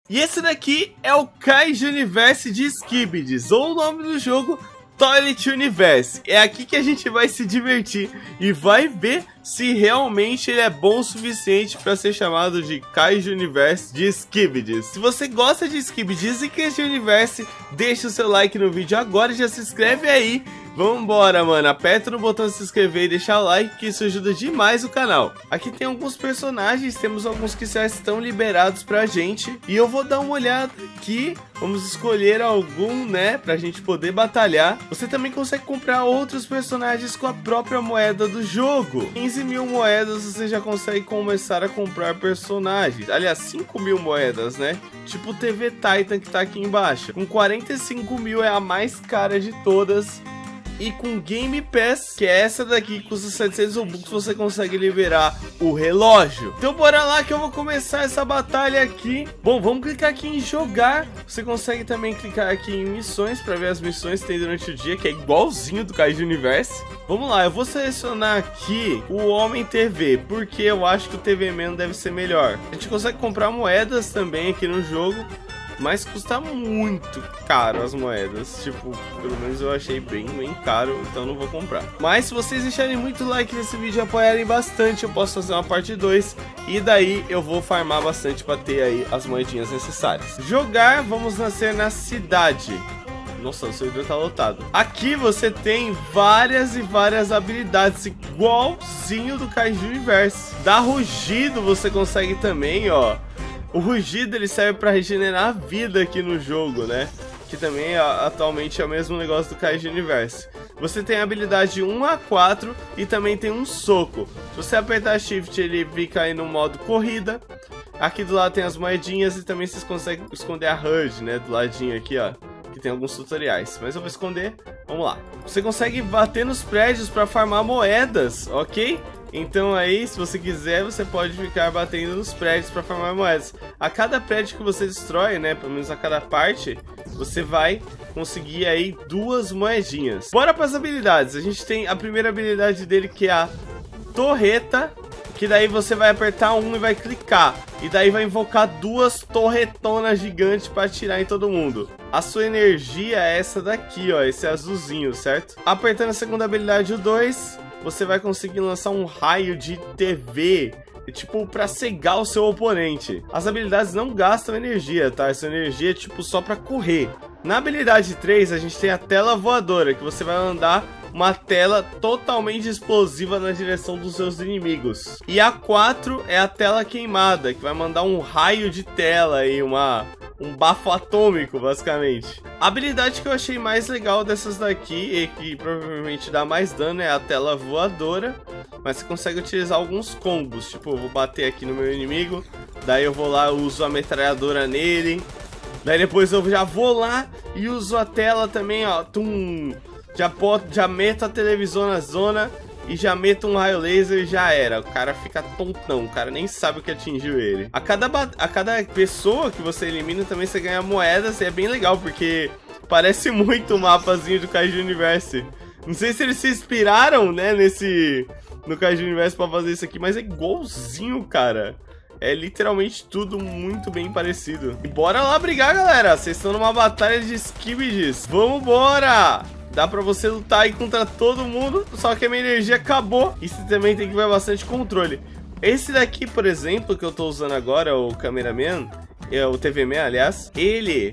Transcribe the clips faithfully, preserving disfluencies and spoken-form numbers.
E esse daqui é o Kaiju Universe de Skibidi, ou o nome do jogo Toilet Universe. É aqui que a gente vai se divertir e vai ver se realmente ele é bom o suficiente para ser chamado de Kaiju Universe de Skibidi. Se você gosta de Skibidi e Kaiju Universe, deixa o seu like no vídeo agora e já se inscreve aí. Vambora, mano, aperta no botão de se inscrever e deixar o like, que isso ajuda demais o canal. Aqui tem alguns personagens, temos alguns que já estão liberados pra gente. E eu vou dar uma olhada aqui, vamos escolher algum, né, pra gente poder batalhar. Você também consegue comprar outros personagens com a própria moeda do jogo. quinze mil moedas você já consegue começar a comprar personagens. Aliás, cinco mil moedas, né? Tipo o T V Titan que tá aqui embaixo. Com quarenta e cinco mil é a mais cara de todas. E com Game Pass, que é essa daqui, que custa setecentos Robux, você consegue liberar o relógio. Então bora lá que eu vou começar essa batalha aqui. Bom, vamos clicar aqui em jogar. Você consegue também clicar aqui em missões para ver as missões que tem durante o dia, que é igualzinho do Kaiju Universe. Vamos lá, eu vou selecionar aqui o Homem T V, porque eu acho que o T V Man deve ser melhor. A gente consegue comprar moedas também aqui no jogo, mas custa muito caro as moedas. Tipo, pelo menos eu achei bem, bem caro, então não vou comprar. Mas se vocês deixarem muito like nesse vídeo e apoiarem bastante, eu posso fazer uma parte dois. E daí eu vou farmar bastante para ter aí as moedinhas necessárias. Jogar, vamos nascer na cidade. Nossa, o servidor tá lotado. Aqui você tem várias e várias habilidades, igualzinho do Kaiju Universe. Da rugido você consegue também, ó. O rugido ele serve para regenerar a vida aqui no jogo, né? Que também atualmente é o mesmo negócio do Kaiju Universe. Você tem a habilidade um a quatro e também tem um soco. Se você apertar Shift, ele fica aí no modo corrida. Aqui do lado tem as moedinhas e também vocês conseguem esconder a H U D, né? Do ladinho aqui, ó. Que tem alguns tutoriais, mas eu vou esconder. Vamos lá. Você consegue bater nos prédios para farmar moedas, ok? Então aí, se você quiser, você pode ficar batendo nos prédios para farmar moedas. A cada prédio que você destrói, né, pelo menos a cada parte, você vai conseguir aí duas moedinhas. Bora para as habilidades. A gente tem a primeira habilidade dele, que é a torreta, que daí você vai apertar um e vai clicar, e daí vai invocar duas torretonas gigantes para atirar em todo mundo. A sua energia é essa daqui, ó, esse azulzinho, certo? Apertando a segunda habilidade, o dois, você vai conseguir lançar um raio de T V, tipo, pra cegar o seu oponente. As habilidades não gastam energia, tá? Essa energia é tipo só pra correr. Na habilidade três, a gente tem a tela voadora, que você vai andar uma tela totalmente explosiva na direção dos seus inimigos. E a quatro é a tela queimada, que vai mandar um raio de tela e uma... um bafo atômico, basicamente. A habilidade que eu achei mais legal dessas daqui, e que provavelmente dá mais dano, é a tela voadora. Mas você consegue utilizar alguns combos. Tipo, eu vou bater aqui no meu inimigo, daí eu vou lá, uso a metralhadora nele, daí depois eu já vou lá e uso a tela também, ó. Tum, já, já meto a televisão na zona e já meto um raio laser e já era. O cara fica tontão, o cara nem sabe o que atingiu ele. A cada, a cada pessoa que você elimina também você ganha moedas, e é bem legal, porque parece muito o mapazinho do Kaiju Universe. Não sei se eles se inspiraram, né, nesse... no Kaiju Universe pra fazer isso aqui, mas é igualzinho, cara. É literalmente tudo muito bem parecido. E bora lá brigar, galera. Vocês estão numa batalha de Skibidis. Vamos embora! Dá pra você lutar aí contra todo mundo, só que a minha energia acabou. E você também tem que ver bastante controle. Esse daqui, por exemplo, que eu tô usando agora, o Cameraman, é o T V Man, aliás, ele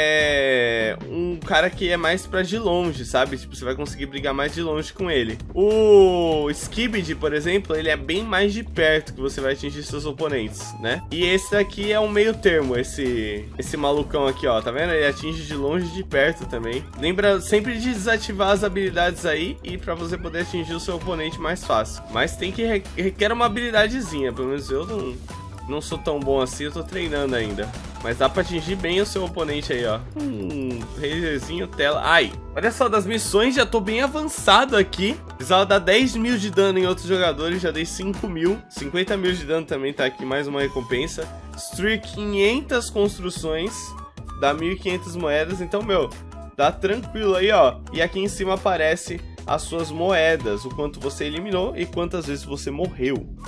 é um cara que é mais pra de longe, sabe? Tipo, você vai conseguir brigar mais de longe com ele. O Skibidi, por exemplo, ele é bem mais de perto que você vai atingir seus oponentes, né? E esse daqui é um meio termo, esse, esse malucão aqui, ó, tá vendo? Ele atinge de longe e de perto também. Lembra sempre de desativar as habilidades aí, e pra você poder atingir o seu oponente mais fácil. Mas tem que re requer uma habilidadezinha, pelo menos eu não... não sou tão bom assim, eu tô treinando ainda. Mas dá pra atingir bem o seu oponente aí, ó. Hum, laserzinho, tela. Ai, olha só, das missões já tô bem avançado aqui. Precisava dar dez mil de dano em outros jogadores, já dei cinco mil. cinquenta mil de dano também tá aqui, mais uma recompensa. Destruir quinhentas construções, dá mil e quinhentas moedas. Então, meu, dá tranquilo aí, ó. E aqui em cima aparece as suas moedas, o quanto você eliminou e quantas vezes você morreu.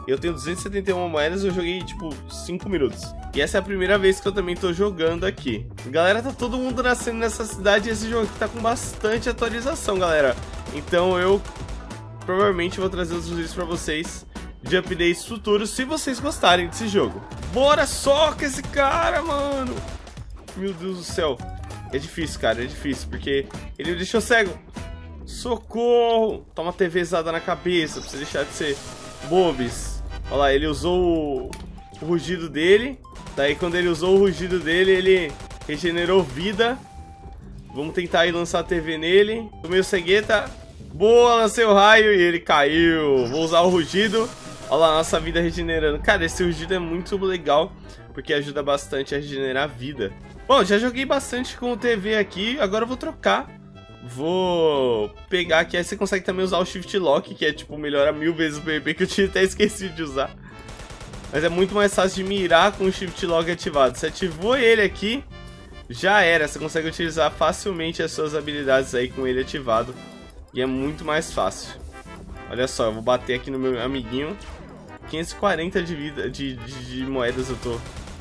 Eu tenho duzentas e setenta e uma moedas e eu joguei, tipo, cinco minutos. E essa é a primeira vez que eu também tô jogando aqui. Galera, tá todo mundo nascendo nessa cidade e esse jogo aqui tá com bastante atualização, galera. Então eu provavelmente vou trazer os vídeos pra vocês de updates futuros, se vocês gostarem desse jogo. Bora só com esse cara, mano. Meu Deus do céu. É difícil, cara, é difícil, porque ele me deixou cego. Socorro. Toma TVzada na cabeça, pra você deixar de ser bobis. Olha lá, ele usou o, o rugido dele. Daí quando ele usou o rugido dele, ele regenerou vida. Vamos tentar aí lançar a T V nele. Tomei o cegueta. Boa, lancei o raio e ele caiu. Vou usar o rugido. Olha lá, nossa vida regenerando. Cara, esse rugido é muito legal, porque ajuda bastante a regenerar a vida. Bom, já joguei bastante com o T V aqui. Agora eu vou trocar. Vou pegar aqui, aí você consegue também usar o Shift Lock, que é tipo, melhora mil vezes o P V P, que eu tinha até esquecido de usar. Mas é muito mais fácil de mirar com o Shift Lock ativado. Você ativou ele aqui, já era. Você consegue utilizar facilmente as suas habilidades aí com ele ativado. E é muito mais fácil. Olha só, eu vou bater aqui no meu amiguinho. quinhentos e quarenta de vida, de, de, de moedas eu tô.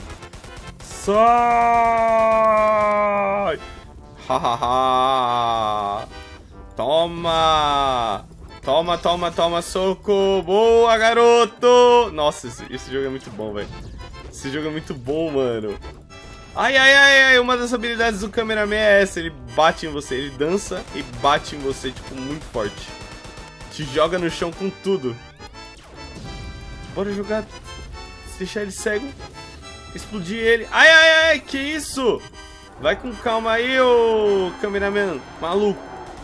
Sai! Hahaha! Toma! Toma, toma, toma, soco! Boa, garoto! Nossa, esse, esse jogo é muito bom, velho. Esse jogo é muito bom, mano. Ai, ai, ai, ai, uma das habilidades do cameraman é essa. Ele bate em você, ele dança e bate em você, tipo, muito forte. Te joga no chão com tudo. Bora jogar. Deixar ele cego. Explodir ele. Ai, ai, ai, que isso? Vai com calma aí, ô cameraman maluco.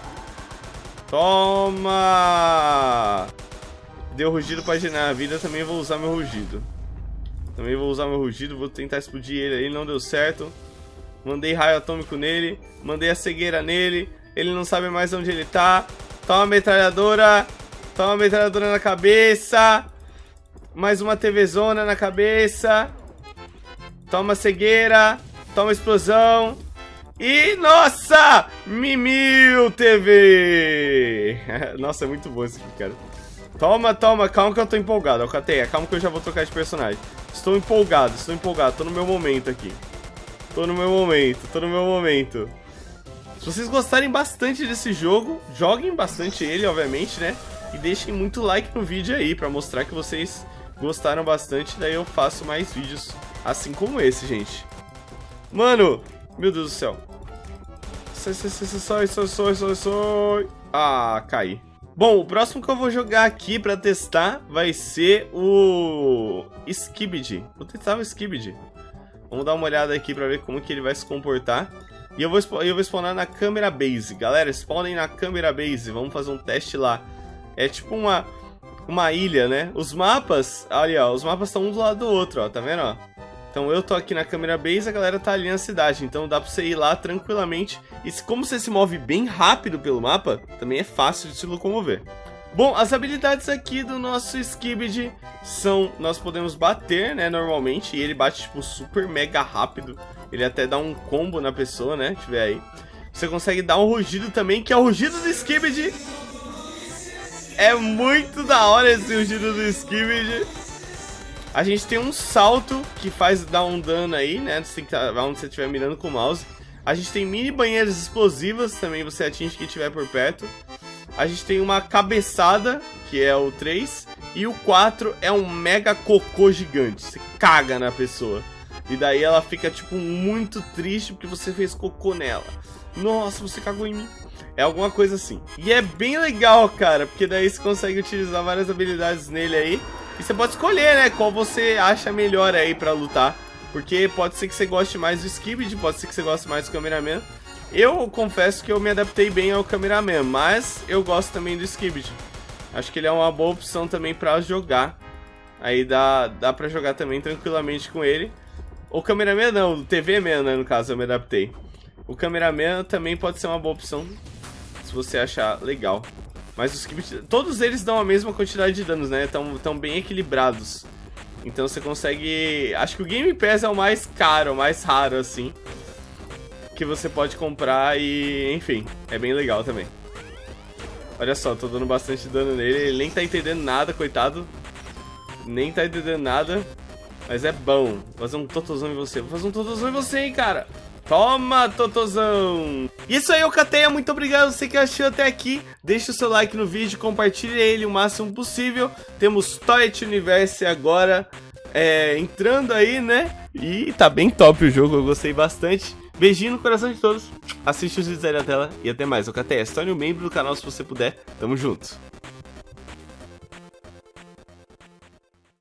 Toma! Deu rugido pra gerar a vida, também vou usar meu rugido. Também vou usar meu rugido, vou tentar explodir ele aí, não deu certo. Mandei raio atômico nele, mandei a cegueira nele. Ele não sabe mais onde ele tá. Toma metralhadora. Toma metralhadora na cabeça. Mais uma TVzona na cabeça. Toma cegueira. Toma explosão. E, nossa! Mimil T V! Nossa, é muito bom esse aqui, cara. Toma, toma. Calma que eu tô empolgado, Alcateia. Calma que eu já vou trocar de personagem. Estou empolgado, estou empolgado. Tô no meu momento aqui. Tô no meu momento, tô no meu momento. Se vocês gostarem bastante desse jogo, joguem bastante ele, obviamente, né? E deixem muito like no vídeo aí, pra mostrar que vocês gostaram bastante. Daí eu faço mais vídeos assim como esse, gente. Mano, meu Deus do céu. Sai, sai, sai, sai, sai, sai, sai, sai. Ah, caí. Bom, o próximo que eu vou jogar aqui pra testar vai ser o Skibidi. Vou testar o Skibidi. Vamos dar uma olhada aqui pra ver como que ele vai se comportar. E eu vou, eu vou spawnar na câmera base. Galera, spawnem na câmera base. Vamos fazer um teste lá. É tipo uma, uma ilha, né? Os mapas, olha, ó, os mapas estão um do lado do outro, ó, tá vendo, ó? Então eu tô aqui na câmera base, a galera tá ali na cidade. Então dá pra você ir lá tranquilamente. E como você se move bem rápido pelo mapa, também é fácil de se locomover. Bom, as habilidades aqui do nosso Skibidi são... Nós podemos bater, né, normalmente. E ele bate, tipo, super mega rápido. Ele até dá um combo na pessoa, né, tiver aí. Você consegue dar um rugido também, que é o rugido do Skibidi. É muito da hora esse rugido do Skibidi. A gente tem um salto que faz dar um dano aí, né? Você tem que estar onde você estiver mirando com o mouse. A gente tem mini banheiras explosivas, também você atinge quem estiver por perto. A gente tem uma cabeçada, que é o três. E o quatro é um mega cocô gigante. Você caga na pessoa. E daí ela fica, tipo, muito triste porque você fez cocô nela. Nossa, você cagou em mim. É alguma coisa assim. E é bem legal, cara, porque daí você consegue utilizar várias habilidades nele aí. E você pode escolher, né, qual você acha melhor aí pra lutar. Porque pode ser que você goste mais do Skibidi, pode ser que você goste mais do Cameraman. Eu confesso que eu me adaptei bem ao Cameraman, mas eu gosto também do Skibidi. Acho que ele é uma boa opção também pra jogar. Aí dá, dá pra jogar também tranquilamente com ele. O Cameraman não, o T V Man, né, no caso, eu me adaptei. O Cameraman também pode ser uma boa opção, se você achar legal. Mas os Skibidi, todos eles dão a mesma quantidade de danos, né? Estão tão bem equilibrados. Então você consegue... Acho que o Game Pass é o mais caro, o mais raro, assim, que você pode comprar e... Enfim, é bem legal também. Olha só, tô dando bastante dano nele. Ele nem tá entendendo nada, coitado. Nem tá entendendo nada. Mas é bom. Vou fazer um totozão em você. Vou fazer um totozão em você, hein, cara. Toma, totozão. Isso aí, Alcateia. Muito obrigado a você que assistiu até aqui. Deixa o seu like no vídeo, compartilhe ele o máximo possível. Temos Toilet Universe agora é, entrando aí, né? E tá bem top o jogo, eu gostei bastante. Beijinho no coração de todos. Assiste os vídeos aí na tela e até mais. Alcateia, se torne um membro do canal se você puder. Tamo junto.